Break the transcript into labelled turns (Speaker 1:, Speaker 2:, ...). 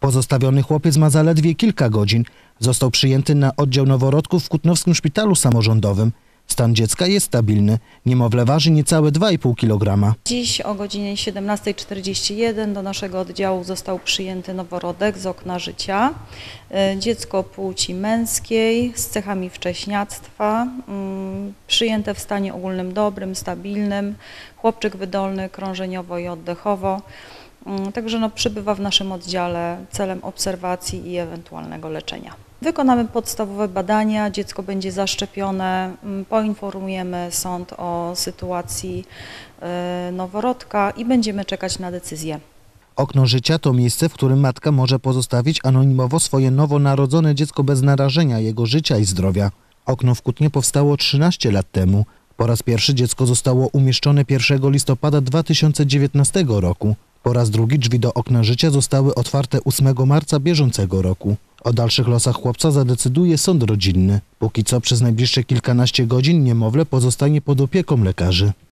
Speaker 1: Pozostawiony chłopiec ma zaledwie kilka godzin. Został przyjęty na oddział noworodków w Kutnowskim Szpitalu Samorządowym. Stan dziecka jest stabilny. Niemowlę waży niecałe 2,5 kg.
Speaker 2: Dziś o godzinie 17:41 do naszego oddziału został przyjęty noworodek z okna życia. Dziecko płci męskiej z cechami wcześniactwa, przyjęte w stanie ogólnym dobrym, stabilnym. Chłopczyk wydolny krążeniowo i oddechowo. Także przybywa w naszym oddziale celem obserwacji i ewentualnego leczenia. Wykonamy podstawowe badania, dziecko będzie zaszczepione, poinformujemy sąd o sytuacji noworodka i będziemy czekać na decyzję.
Speaker 1: Okno życia to miejsce, w którym matka może pozostawić anonimowo swoje nowonarodzone dziecko bez narażenia jego życia i zdrowia. Okno w Kutnie powstało 13 lat temu. Po raz pierwszy dziecko zostało umieszczone 1 listopada 2019 roku. Po raz drugi drzwi do okna życia zostały otwarte 8 marca bieżącego roku. O dalszych losach chłopca zadecyduje sąd rodzinny. Póki co przez najbliższe kilkanaście godzin niemowlę pozostanie pod opieką lekarzy.